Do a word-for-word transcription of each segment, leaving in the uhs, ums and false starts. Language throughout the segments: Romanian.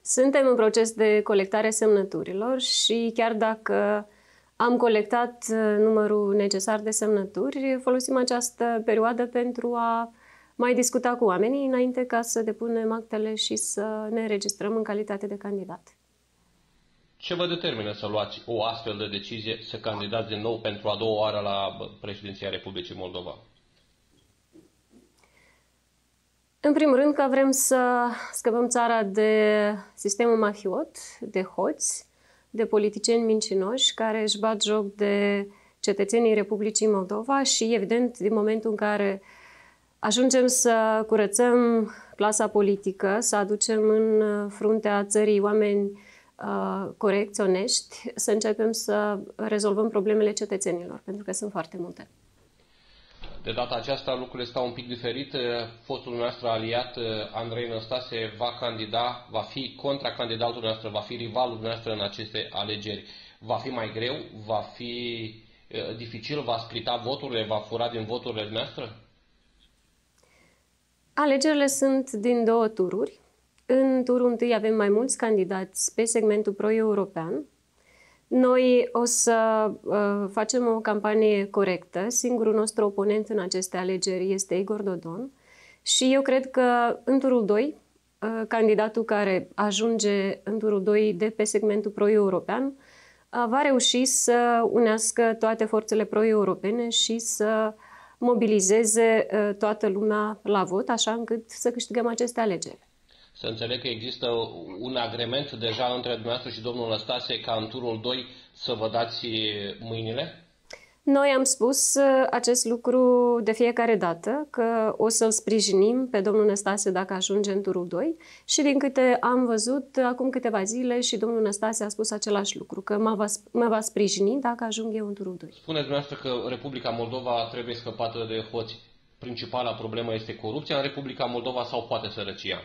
Suntem în proces de colectare semnăturilor și chiar dacă am colectat numărul necesar de semnături, folosim această perioadă pentru a mai discuta cu oamenii înainte ca să depunem actele și să ne înregistrăm în calitate de candidat. Ce vă determină să luați o astfel de decizie, să candidați din nou pentru a doua oară la președinția Republicii Moldova? În primul rând că vrem să scăpăm țara de sistemul mafiot, de hoți, de politicieni mincinoși care își bat joc de cetățenii Republicii Moldova și, evident, din momentul în care ajungem să curățăm clasa politică, să aducem în fruntea țării oameni uh, corecți, onești, să începem să rezolvăm problemele cetățenilor, pentru că sunt foarte multe. De data aceasta lucrurile stau un pic diferit. Fostul nostru aliat, Andrei Năstase, va candida, va fi contracandidatul nostru, va fi rivalul nostru în aceste alegeri. Va fi mai greu? Va fi uh, dificil? Va splita voturile? Va fura din voturile noastre? Alegerile sunt din două tururi. În turul întâi avem mai mulți candidați pe segmentul pro-european. Noi o să uh, facem o campanie corectă. Singurul nostru oponent în aceste alegeri este Igor Dodon. Și eu cred că în turul doi, uh, candidatul care ajunge în turul doi de pe segmentul pro-european uh, va reuși să unească toate forțele pro-europene și să mobilizeze uh, toată lumea la vot, așa încât să câștigăm aceste alegeri. Să înțeleg că există un agrement deja între dumneavoastră și domnul Năstase ca în turul doi să vă dați mâinile? Noi am spus acest lucru de fiecare dată, că o să-l sprijinim pe domnul Năstase dacă ajunge în turul doi și din câte am văzut, acum câteva zile și domnul Năstase a spus același lucru, că mă va, mă va sprijini dacă ajung eu în turul doi. Spuneți dumneavoastră că Republica Moldova trebuie scăpată de hoți. Principala problemă este corupția în Republica Moldova sau poate sărăcia?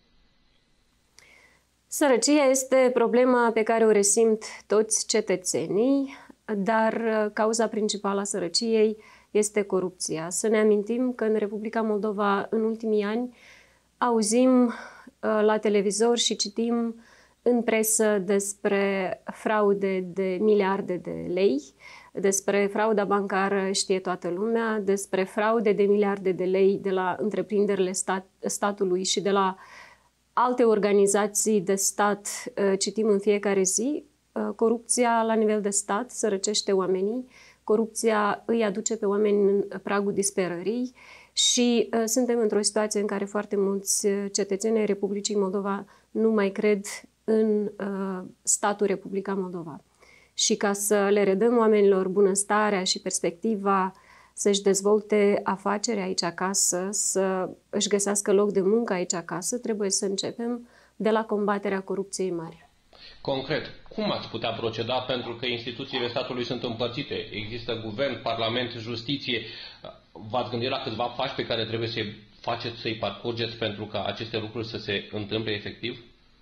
Sărăcia este problema pe care o resimt toți cetățenii, dar cauza principală a sărăciei este corupția. Să ne amintim că în Republica Moldova, în ultimii ani, auzim la televizor și citim în presă despre fraude de miliarde de lei, despre frauda bancară știe toată lumea, despre fraude de miliarde de lei de la întreprinderile stat, statului și de la alte organizații de stat. Citim în fiecare zi. Corupția la nivel de stat sărăcește oamenii, corupția îi aduce pe oameni în pragul disperării și uh, suntem într-o situație în care foarte mulți cetățeni ai Republicii Moldova nu mai cred în uh, statul Republica Moldova. Și ca să le redăm oamenilor bunăstarea și perspectiva să-și dezvolte afaceri aici acasă, să își găsească loc de muncă aici acasă, trebuie să începem de la combaterea corupției mari. Concret, cum ați putea proceda pentru că instituțiile statului sunt împărțite? Există guvern, parlament, justiție. V-ați gândit la câțiva pași pe care trebuie să-i faceți, să-i parcurgeți pentru ca aceste lucruri să se întâmple efectiv?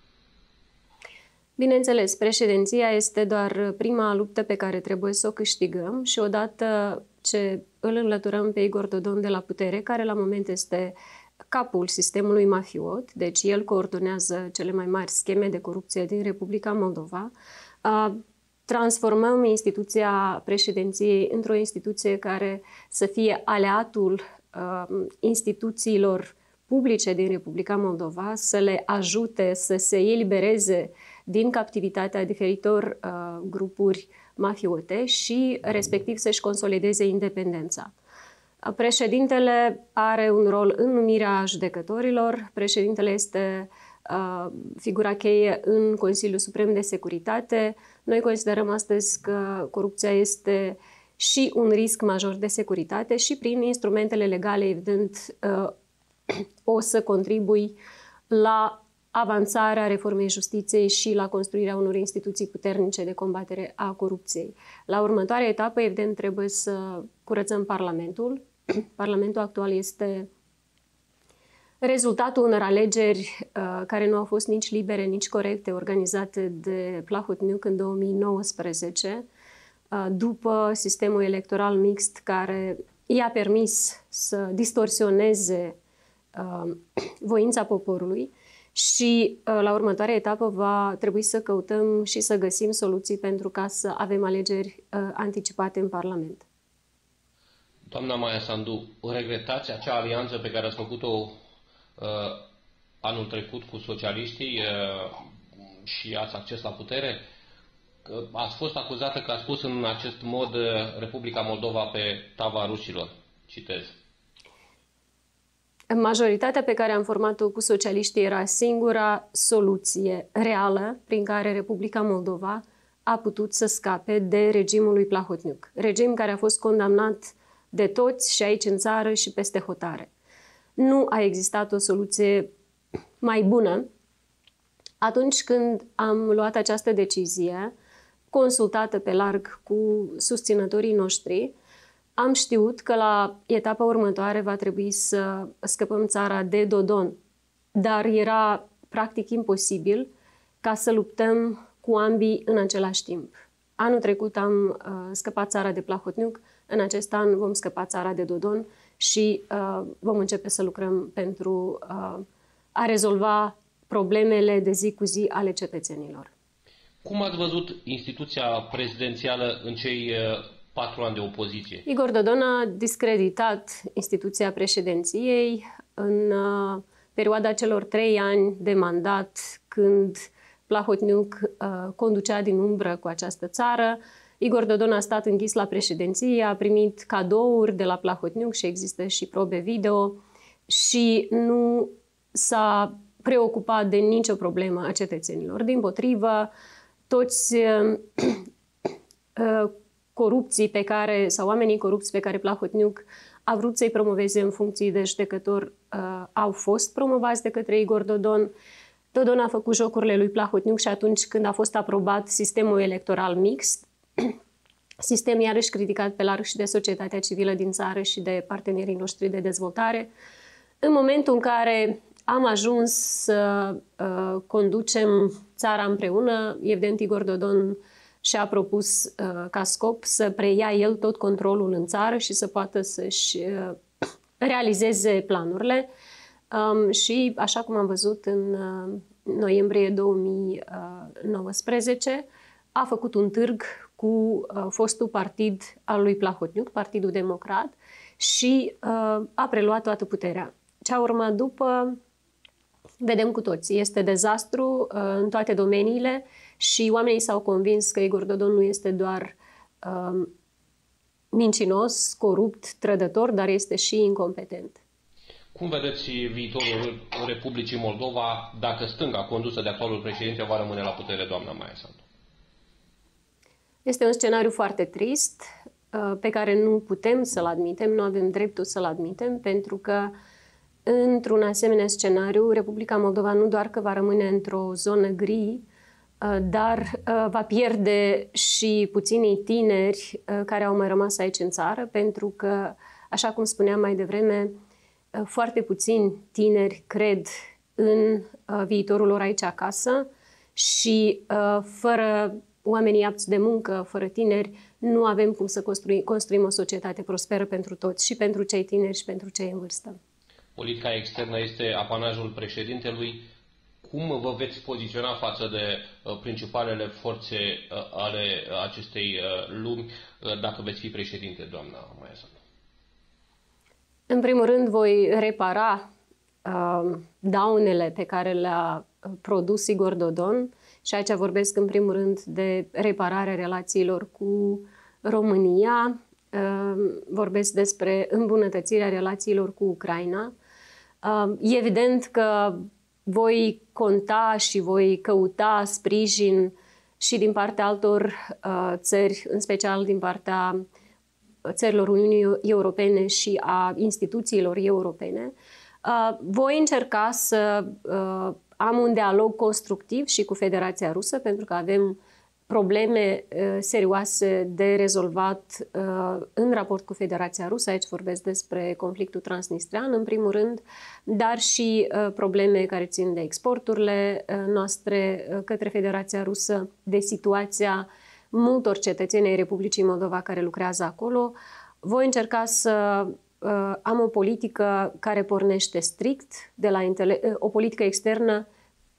Bineînțeles, președinția este doar prima luptă pe care trebuie să o câștigăm și odată ce îl înlăturăm pe Igor Dodon de la putere, care la moment este capul sistemului mafiot, deci el coordonează cele mai mari scheme de corupție din Republica Moldova, transformăm instituția președinției într-o instituție care să fie aliatul instituțiilor publice din Republica Moldova, să le ajute să se elibereze din captivitatea diferitor grupuri mafiote și respectiv să-și consolideze independența. Președintele are un rol în numirea judecătorilor, președintele este uh, figura cheie în Consiliul Suprem de Securitate. Noi considerăm astăzi că corupția este și un risc major de securitate și prin instrumentele legale, evident, uh, o să contribui la avansarea reformei justiției și la construirea unor instituții puternice de combatere a corupției. La următoarea etapă, evident, trebuie să curățăm Parlamentul. Parlamentul actual este rezultatul unor alegeri uh, care nu au fost nici libere, nici corecte, organizate de Plahotniuc în două mii nouăsprezece, uh, după sistemul electoral mixt care i-a permis să distorsioneze uh, voința poporului și la următoarea etapă va trebui să căutăm și să găsim soluții pentru ca să avem alegeri anticipate în Parlament. Doamna Maia Sandu, regretați acea alianță pe care ați făcut-o uh, anul trecut cu socialiștii uh, și ați acces la putere? Ați fost acuzată că ați pus în acest mod Republica Moldova pe tava rușilor. Citez. Majoritatea pe care am format-o cu socialiștii era singura soluție reală prin care Republica Moldova a putut să scape de regimul lui Plahotniuc. Regim care a fost condamnat de toți și aici în țară și peste hotare. Nu a existat o soluție mai bună atunci când am luat această decizie, consultată pe larg cu susținătorii noștri. Am știut că la etapa următoare va trebui să scăpăm țara de Dodon, dar era practic imposibil ca să luptăm cu ambii în același timp. Anul trecut am uh, scăpat țara de Plahotniuc, în acest an vom scăpa țara de Dodon și uh, vom începe să lucrăm pentru uh, a rezolva problemele de zi cu zi ale cetățenilor. Cum ați văzut instituția prezidențială în cei uh, patru ani de opoziție? Igor Dodon a discreditat instituția președinției în uh, perioada celor trei ani de mandat, când Plahotniuc uh, conducea din umbră cu această țară. Igor Dodon a stat închis la președinție, a primit cadouri de la Plahotniuc și există și probe video și nu s-a preocupat de nicio problemă a cetățenilor. Dimpotrivă, toți uh, uh, corupții pe care, sau oamenii corupți pe care Plahotniuc a vrut să-i promoveze în funcții de judecător uh, au fost promovați de către Igor Dodon. Dodon a făcut jocurile lui Plahotniuc și atunci când a fost aprobat sistemul electoral mixt, sistem iarăși criticat pe larg și de societatea civilă din țară și de partenerii noștri de dezvoltare, în momentul în care am ajuns să uh, conducem țara împreună, evident Igor Dodon și-a propus uh, ca scop să preia el tot controlul în țară și să poată să-și uh, realizeze planurile. Um, și, așa cum am văzut în uh, noiembrie două mii nouăsprezece, a făcut un târg cu uh, fostul partid al lui Plahotniuc, Partidul Democrat, și uh, a preluat toată puterea. Ce a urmat după, vedem cu toții. Este dezastru uh, în toate domeniile și oamenii s-au convins că Igor Dodon nu este doar uh, mincinos, corupt, trădător, dar este și incompetent. Cum vedeți viitorul Republicii Moldova dacă stânga condusă de actualul președinte va rămâne la putere, doamna Maia Sandu? Este un scenariu foarte trist pe care nu putem să-l admitem, nu avem dreptul să-l admitem, pentru că într-un asemenea scenariu Republica Moldova nu doar că va rămâne într-o zonă gri, dar va pierde și puținii tineri care au mai rămas aici în țară, pentru că, așa cum spuneam mai devreme, foarte puțini tineri cred în viitorul lor aici acasă și fără oamenii apți de muncă, fără tineri, nu avem cum să construi, construim o societate prosperă pentru toți, și pentru cei tineri și pentru cei în vârstă. Politica externă este apanajul președintelui. Cum vă veți poziționa față de uh, principalele forțe uh, ale acestei uh, lumi uh, dacă veți fi președinte, doamna Maia Sandu? În primul rând voi repara uh, daunele pe care le-a produs Igor Dodon și aici vorbesc în primul rând de repararea relațiilor cu România, uh, vorbesc despre îmbunătățirea relațiilor cu Ucraina. Uh, evident că voi conta și voi căuta sprijin și din partea altor uh, țări, în special din partea țărilor Uniunii Europene și a instituțiilor europene. Uh, voi încerca să uh, am un dialog constructiv și cu Federația Rusă, pentru că avem probleme uh, serioase de rezolvat uh, în raport cu Federația Rusă. Aici vorbesc despre conflictul transnistrian, în primul rând, dar și uh, probleme care țin de exporturile uh, noastre uh, către Federația Rusă, de situația multor cetățeni ai Republicii Moldova care lucrează acolo. Voi încerca să uh, am o politică care pornește strict de la o politică externă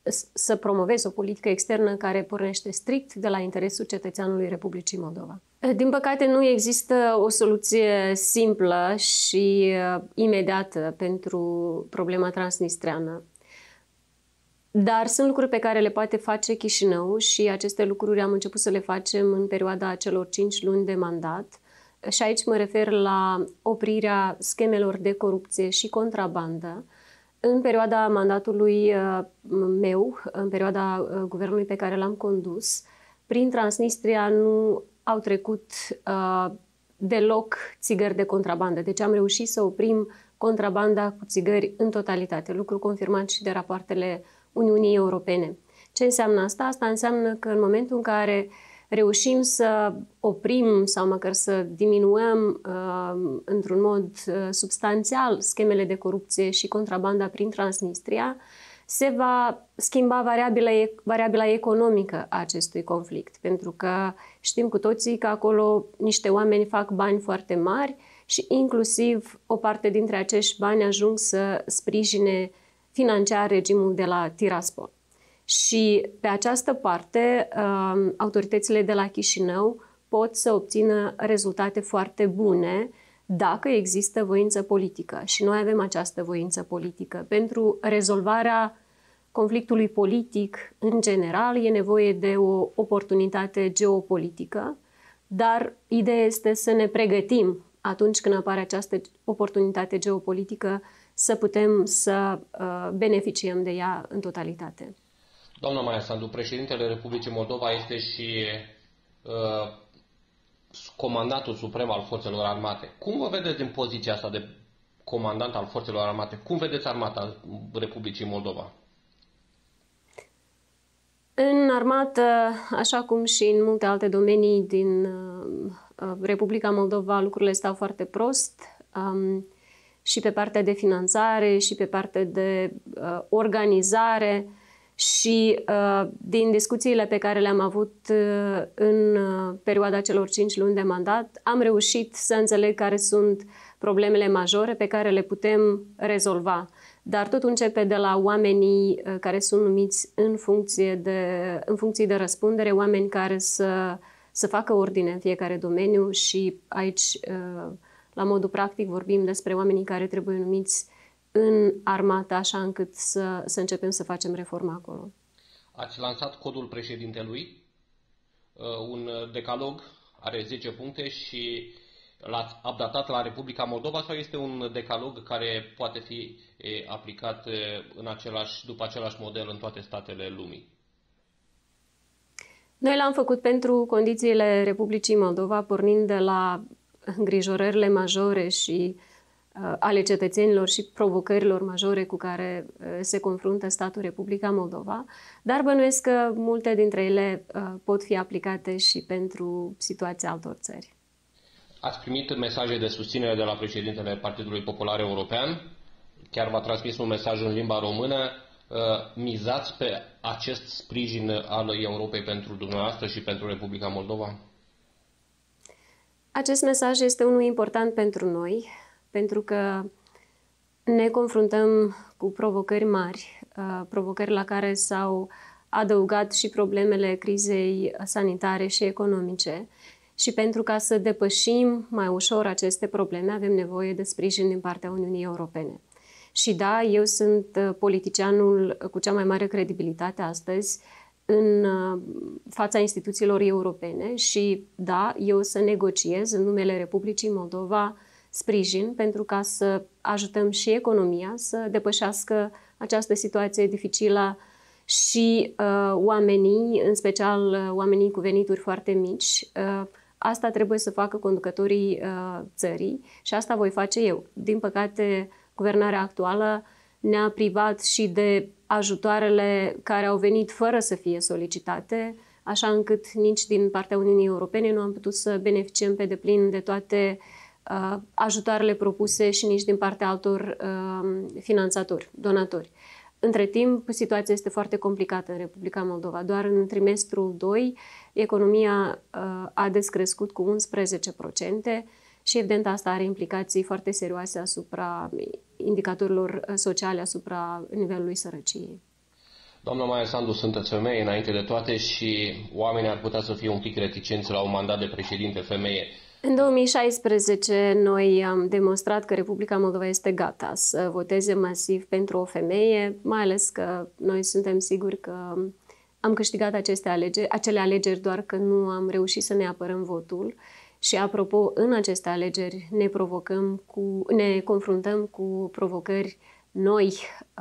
să promovezi o politică externă care pornește strict de la interesul cetățeanului Republicii Moldova. Din păcate, nu există o soluție simplă și imediată pentru problema transnistreană. Dar sunt lucruri pe care le poate face Chișinău și aceste lucruri am început să le facem în perioada celor cinci luni de mandat. Și aici mă refer la oprirea schemelor de corupție și contrabandă. În perioada mandatului meu, în perioada guvernului pe care l-am condus, prin Transnistria nu au trecut uh, deloc țigări de contrabandă. Deci am reușit să oprim contrabanda cu țigări în totalitate, lucru confirmat și de rapoartele Uniunii Europene. Ce înseamnă asta? Asta înseamnă că în momentul în care reușim să oprim sau măcar să diminuăm uh, într-un mod uh, substanțial schemele de corupție și contrabanda prin Transnistria, se va schimba variabila, variabila economică a acestui conflict. Pentru că știm cu toții că acolo niște oameni fac bani foarte mari și inclusiv o parte dintre acești bani ajung să sprijine financiar regimul de la Tiraspol. Și pe această parte, autoritățile de la Chișinău pot să obțină rezultate foarte bune dacă există voință politică. Și noi avem această voință politică. Pentru rezolvarea conflictului politic, în general, e nevoie de o oportunitate geopolitică, dar ideea este să ne pregătim atunci când apare această oportunitate geopolitică să putem să uh, beneficiem de ea în totalitate. Doamna Maia Sandu, președintele Republicii Moldova este și uh, comandantul suprem al Forțelor Armate. Cum vă vedeți din poziția asta de comandant al Forțelor Armate? Cum vedeți armata Republicii Moldova? În armată, așa cum și în multe alte domenii din uh, Republica Moldova, lucrurile stau foarte prost. Um, și pe partea de finanțare, și pe partea de uh, organizare. Și uh, din discuțiile pe care le-am avut uh, în uh, perioada celor cinci luni de mandat, am reușit să înțeleg care sunt problemele majore pe care le putem rezolva. Dar tot începe de la oamenii uh, care sunt numiți în funcție de, în funcție de răspundere, oameni care să, să facă ordine în fiecare domeniu și aici, uh, la modul practic, vorbim despre oamenii care trebuie numiți în armată, așa încât să, să începem să facem reforma acolo. Ați lansat codul președintelui, un decalog, are zece puncte și l-ați updatat la Republica Moldova sau este un decalog care poate fi aplicat în același, după același model în toate statele lumii? Noi l-am făcut pentru condițiile Republicii Moldova, pornind de la îngrijorările majore și ale cetățenilor și provocărilor majore cu care se confruntă statul Republica Moldova, dar bănuiesc că multe dintre ele pot fi aplicate și pentru situația altor țări. Ați primit mesaje de susținere de la președintele Partidului Popular European, chiar v-a transmis un mesaj în limba română. Mizați pe acest sprijin al Europei pentru dumneavoastră și pentru Republica Moldova? Acest mesaj este unul important pentru noi, pentru că ne confruntăm cu provocări mari, provocări la care s-au adăugat și problemele crizei sanitare și economice. Și pentru ca să depășim mai ușor aceste probleme, avem nevoie de sprijin din partea Uniunii Europene. Și da, eu sunt politicianul cu cea mai mare credibilitate astăzi în fața instituțiilor europene și da, eu să negociez în numele Republicii Moldova sprijin pentru ca să ajutăm și economia să depășească această situație dificilă și uh, oamenii, în special uh, oamenii cu venituri foarte mici. Uh, asta trebuie să facă conducătorii uh, țării și asta voi face eu. Din păcate, guvernarea actuală ne-a privat și de ajutoarele care au venit fără să fie solicitate, așa încât nici din partea Uniunii Europene nu am putut să beneficiem pe deplin de toate Uh, ajutoarele propuse și nici din partea altor uh, finanțatori, donatori. Între timp, situația este foarte complicată în Republica Moldova. Doar în trimestrul doi, economia uh, a descrescut cu unsprezece la sută și, evident, asta are implicații foarte serioase asupra indicatorilor sociale, asupra nivelului sărăciei. Doamna Maia Sandu, sunteți femeie înainte de toate și oamenii ar putea să fie un pic reticenți la un mandat de președinte femeie. În două mii șaisprezece noi am demonstrat că Republica Moldova este gata să voteze masiv pentru o femeie, mai ales că noi suntem siguri că am câștigat aceste alegeri, acele alegeri, doar că nu am reușit să ne apărăm votul. Și apropo, în aceste alegeri ne provocăm cu, ne confruntăm cu provocări noi,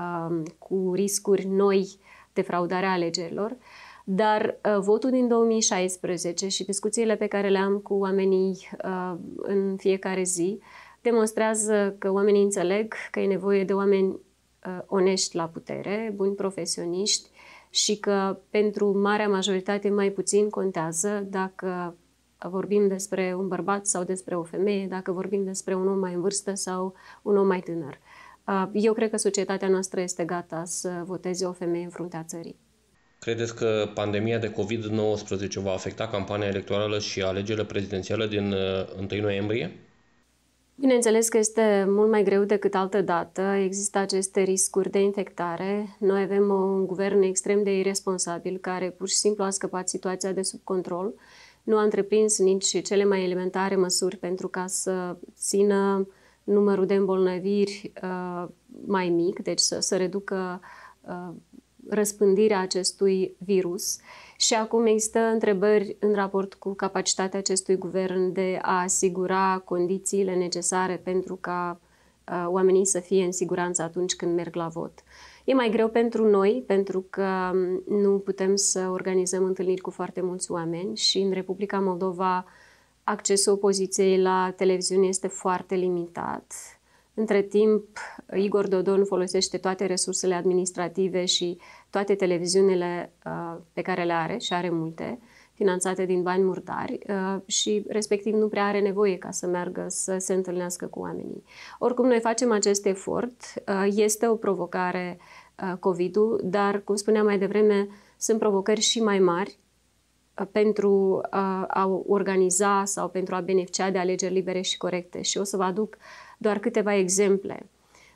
cu riscuri noi de fraudare a alegerilor. Dar uh, votul din două mii șaisprezece și discuțiile pe care le am cu oamenii uh, în fiecare zi demonstrează că oamenii înțeleg că e nevoie de oameni uh, onești la putere, buni profesioniști și că pentru marea majoritate mai puțin contează dacă vorbim despre un bărbat sau despre o femeie, dacă vorbim despre un om mai în vârstă sau un om mai tânăr. Uh, eu cred că societatea noastră este gata să voteze o femeie în fruntea țării. Credeți că pandemia de covid nouăsprezece va afecta campania electorală și alegerile prezidențiale din întâi noiembrie? Bineînțeles că este mult mai greu decât altă dată. Există aceste riscuri de infectare. Noi avem un guvern extrem de irresponsabil care pur și simplu a scăpat situația de sub control. Nu a întreprins nici cele mai elementare măsuri pentru ca să țină numărul de îmbolnăviri uh, mai mic, deci să, să reducă uh, răspândirea acestui virus. Și acum există întrebări în raport cu capacitatea acestui guvern de a asigura condițiile necesare pentru ca uh, oamenii să fie în siguranță atunci când merg la vot. E mai greu pentru noi, pentru că nu putem să organizăm întâlniri cu foarte mulți oameni și în Republica Moldova accesul opoziției la televiziune este foarte limitat. Între timp, Igor Dodon folosește toate resursele administrative și toate televiziunile uh, pe care le are, și are multe, finanțate din bani murdari uh, și respectiv nu prea are nevoie ca să meargă să se întâlnească cu oamenii. Oricum, noi facem acest efort, uh, este o provocare uh, COVID-ul, dar, cum spuneam mai devreme, sunt provocări și mai mari uh, pentru uh, a organiza sau pentru a beneficia de alegeri libere și corecte. Și o să vă aduc doar câteva exemple.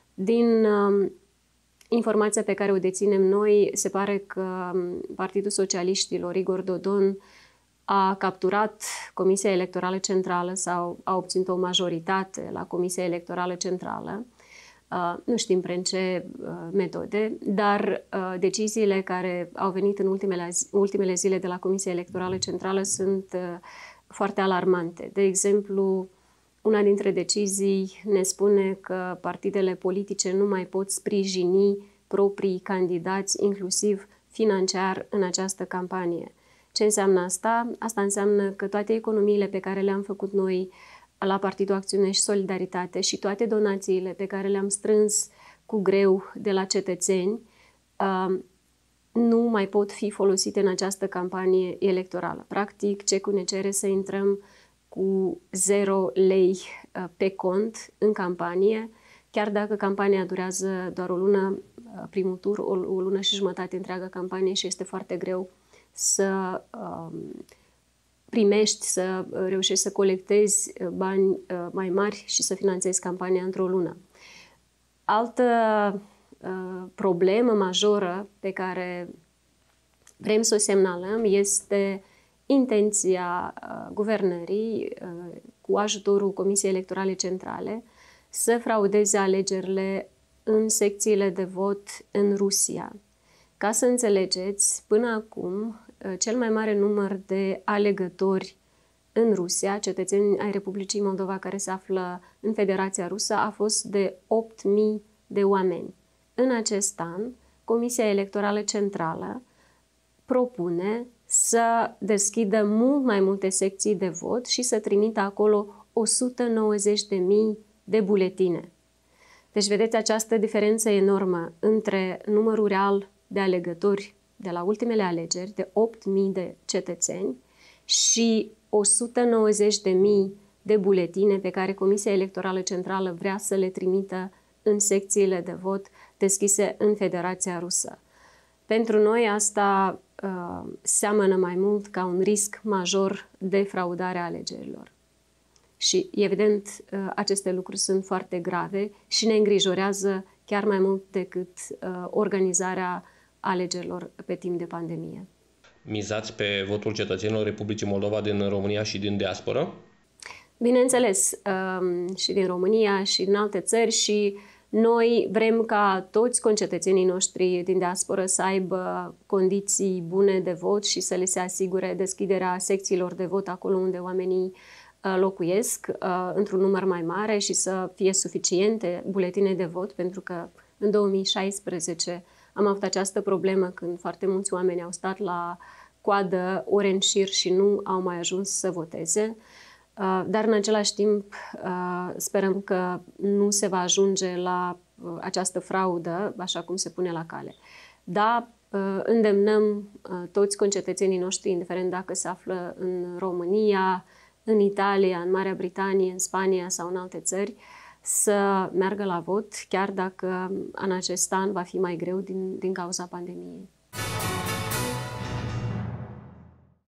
Din uh, informația pe care o deținem noi, se pare că Partidul Socialiștilor, Igor Dodon, a capturat Comisia Electorală Centrală sau a obținut o majoritate la Comisia Electorală Centrală. Uh, nu știm prin ce uh, metode, dar uh, deciziile care au venit în ultimele, ultimele zile de la Comisia Electorală Centrală sunt uh, foarte alarmante. De exemplu, una dintre decizii ne spune că partidele politice nu mai pot sprijini proprii candidați, inclusiv financiar, în această campanie. Ce înseamnă asta? Asta înseamnă că toate economiile pe care le-am făcut noi la Partidul Acțiune și Solidaritate și toate donațiile pe care le-am strâns cu greu de la cetățeni nu mai pot fi folosite în această campanie electorală. Practic, C E C-ul ne cere să intrăm cu zero lei pe cont în campanie, chiar dacă campania durează doar o lună, primul tur, o, o lună și jumătate întreaga campanie și este foarte greu să um, primești, să reușești să colectezi bani uh, mai mari și să finanțezi campania într-o lună. Altă uh, problemă majoră pe care vrem să o semnalăm este intenția uh, guvernării, uh, cu ajutorul Comisiei Electorale Centrale, să fraudeze alegerile în secțiile de vot în Rusia. Ca să înțelegeți, până acum, uh, cel mai mare număr de alegători în Rusia, cetățeni ai Republicii Moldova care se află în Federația Rusă, a fost de opt mii de oameni. În acest an, Comisia Electorală Centrală propune să deschidă mult mai multe secții de vot și să trimită acolo o sută nouăzeci de mii de buletine. Deci, vedeți această diferență enormă între numărul real de alegători de la ultimele alegeri, de opt mii de cetățeni, și o sută nouăzeci de mii de buletine pe care Comisia Electorală Centrală vrea să le trimită în secțiile de vot deschise în Federația Rusă. Pentru noi asta uh, seamănă mai mult ca un risc major de fraudare a alegerilor. Și, evident, uh, aceste lucruri sunt foarte grave și ne îngrijorează chiar mai mult decât uh, organizarea alegerilor pe timp de pandemie. Mizați pe votul cetățenilor Republicii Moldova din România și din diasporă? Bineînțeles, și din România și din alte țări, și noi vrem ca toți concetățenii noștri din diasporă să aibă condiții bune de vot și să le se asigure deschiderea secțiilor de vot acolo unde oamenii locuiesc într-un număr mai mare și să fie suficiente buletine de vot, pentru că în două mii șaisprezece am avut această problemă când foarte mulți oameni au stat la coadă ore în șir și nu au mai ajuns să voteze. Dar în același timp sperăm că nu se va ajunge la această fraudă, așa cum se pune la cale. Da, îndemnăm toți concetățenii noștri, indiferent dacă se află în România, în Italia, în Marea Britanie, în Spania sau în alte țări, să meargă la vot, chiar dacă în acest an va fi mai greu din, din cauza pandemiei.